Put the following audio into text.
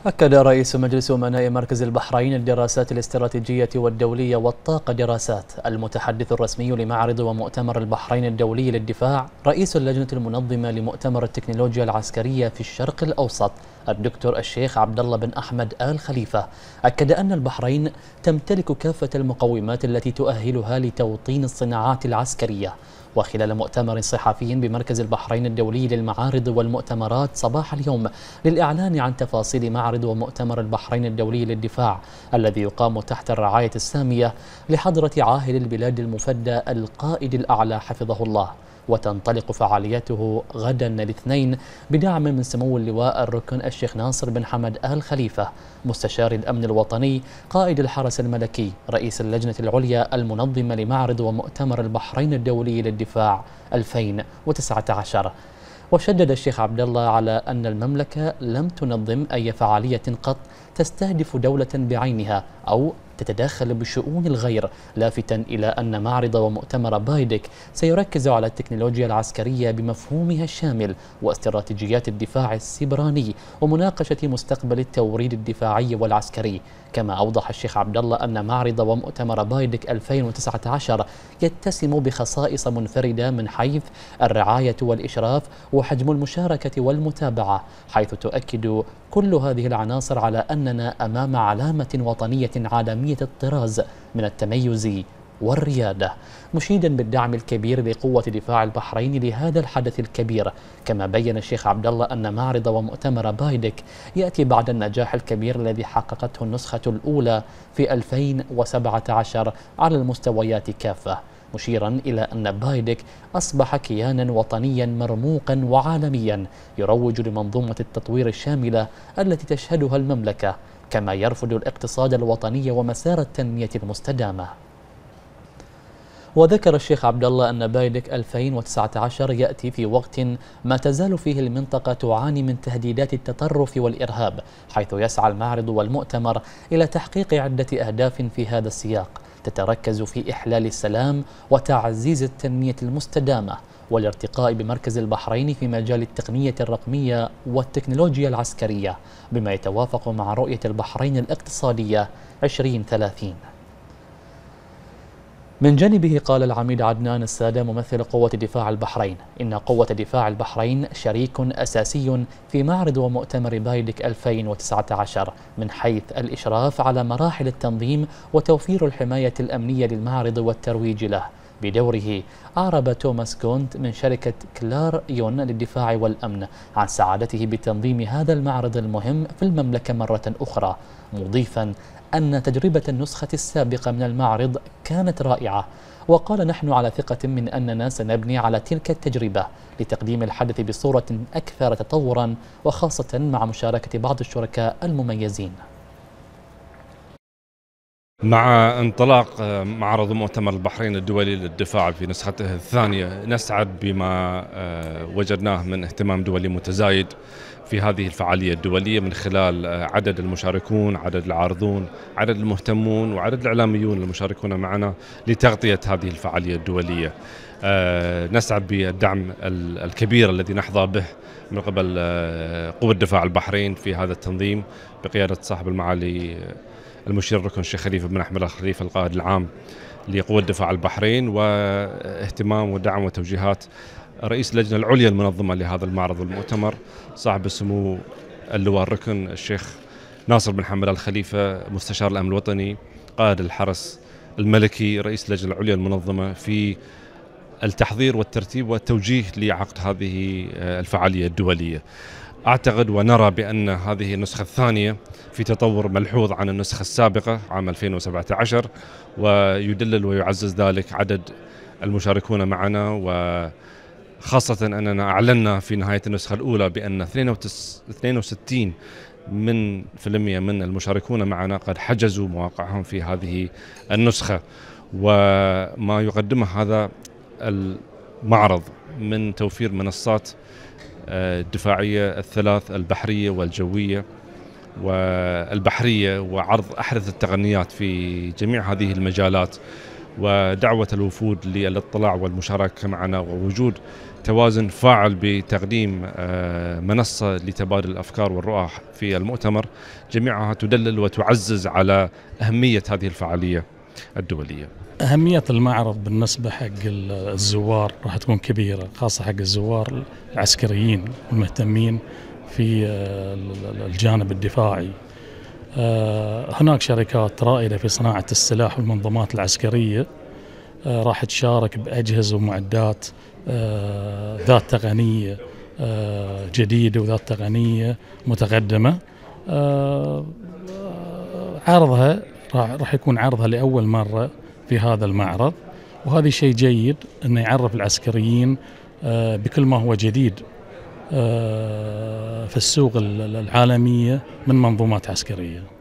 أكد رئيس مجلس أمناء مركز البحرين للدراسات الاستراتيجية والدولية والطاقة دراسات المتحدث الرسمي لمعرض ومؤتمر البحرين الدولي للدفاع رئيس اللجنة المنظمة لمؤتمر التكنولوجيا العسكرية في الشرق الأوسط الدكتور الشيخ عبد الله بن أحمد آل خليفة، أكد أن البحرين تمتلك كافة المقومات التي تؤهلها لتوطين الصناعات العسكرية. وخلال مؤتمر صحفي بمركز البحرين الدولي للمعارض والمؤتمرات صباح اليوم للإعلان عن تفاصيل معرض ومؤتمر البحرين الدولي للدفاع الذي يقام تحت الرعاية السامية لحضرة عاهل البلاد المفدى القائد الأعلى حفظه الله، وتنطلق فعالياته غدا الاثنين بدعم من سمو اللواء الركن الشيخ ناصر بن حمد آل خليفة مستشار الأمن الوطني قائد الحرس الملكي رئيس اللجنة العليا المنظمة لمعرض ومؤتمر البحرين الدولي للدفاع 2019. وشدد الشيخ عبد الله على أن المملكة لم تنظم أي فعالية قط تستهدف دولة بعينها أو تتداخل بشؤون الغير، لافتا إلى أن معرض ومؤتمر بايدك سيركز على التكنولوجيا العسكرية بمفهومها الشامل واستراتيجيات الدفاع السيبراني ومناقشة مستقبل التوريد الدفاعي والعسكري. كما أوضح الشيخ عبد الله أن معرض ومؤتمر بايدك 2019 يتسم بخصائص منفردة من حيث الرعاية والإشراف وحجم المشاركة والمتابعة، حيث تؤكد كل هذه العناصر على أننا أمام علامة وطنية عالمية الطراز من التميز والريادة، مشيدا بالدعم الكبير لقوة دفاع البحرين لهذا الحدث الكبير. كما بين الشيخ عبد الله أن معرض ومؤتمر بايدك يأتي بعد النجاح الكبير الذي حققته النسخة الأولى في 2017 على المستويات كافة، مشيرا إلى أن بايدك أصبح كيانا وطنيا مرموقا وعالميا يروج لمنظومة التطوير الشاملة التي تشهدها المملكة، كما يرفض الاقتصاد الوطني ومسار التنمية المستدامة. وذكر الشيخ عبد الله أن بايدك 2019 يأتي في وقت ما تزال فيه المنطقة تعاني من تهديدات التطرف والإرهاب، حيث يسعى المعرض والمؤتمر إلى تحقيق عدة أهداف في هذا السياق تتركز في إحلال السلام وتعزيز التنمية المستدامة والارتقاء بمركز البحرين في مجال التقنية الرقمية والتكنولوجيا العسكرية بما يتوافق مع رؤية البحرين الاقتصادية 2030. من جانبه قال العميد عدنان السادة ممثل قوة دفاع البحرين إن قوة دفاع البحرين شريك أساسي في معرض ومؤتمر بايدك 2019 من حيث الإشراف على مراحل التنظيم وتوفير الحماية الأمنية للمعرض والترويج له. بدوره أعرب توماس كونت من شركة كلار يون للدفاع والأمن عن سعادته بتنظيم هذا المعرض المهم في المملكة مرة أخرى، مضيفا أن تجربة النسخة السابقة من المعرض كانت رائعة، وقال نحن على ثقة من أننا سنبني على تلك التجربة لتقديم الحدث بصورة أكثر تطورا وخاصة مع مشاركة بعض الشركاء المميزين. مع انطلاق معرض مؤتمر البحرين الدولي للدفاع في نسخته الثانية نسعد بما وجدناه من اهتمام دولي متزايد في هذه الفعالية الدولية من خلال عدد المشاركون، عدد العارضون، عدد المهتمون وعدد الإعلاميون المشاركون معنا لتغطية هذه الفعالية الدولية. نسعد بالدعم الكبير الذي نحظى به من قبل قوة دفاع البحرين في هذا التنظيم بقيادة صاحب المعالي المشير الركن الشيخ خليفة بن أحمد آل خليفة القائد العام لقوة دفاع البحرين، واهتمام ودعم وتوجيهات رئيس اللجنة العليا المنظمة لهذا المعرض والمؤتمر صاحب السمو اللواء الركن الشيخ ناصر بن حمد آل خليفة مستشار الأمن الوطني قائد الحرس الملكي رئيس اللجنة العليا المنظمة في التحضير والترتيب والتوجيه لعقد هذه الفعالية الدولية. أعتقد ونرى بأن هذه النسخة الثانية في تطور ملحوظ عن النسخة السابقة عام 2017، ويدلل ويعزز ذلك عدد المشاركون معنا، وخاصة أننا أعلنا في نهاية النسخة الأولى بأن 62% من المشاركون معنا قد حجزوا مواقعهم في هذه النسخة. وما يقدمه هذا المعرض من توفير منصات الدفاعية الثلاث البحرية والجوية والبحرية وعرض أحدث التقنيات في جميع هذه المجالات ودعوة الوفود للاطلاع والمشاركة معنا، ووجود توازن فاعل بتقديم منصة لتبادل الأفكار والرؤى في المؤتمر، جميعها تدلل وتعزز على أهمية هذه الفعالية الدولية. أهمية المعرض بالنسبة حق الزوار راح تكون كبيرة، خاصة حق الزوار العسكريين المهتمين في الجانب الدفاعي. هناك شركات رائدة في صناعة السلاح والمنظومات العسكرية راح تشارك بأجهزة ومعدات ذات تقنية جديدة وذات تقنية متقدمة. عرضها راح يكون عرضها لأول مرة في هذا المعرض، وهذا شيء جيد أنه يعرف العسكريين بكل ما هو جديد في السوق العالمية من منظومات عسكرية.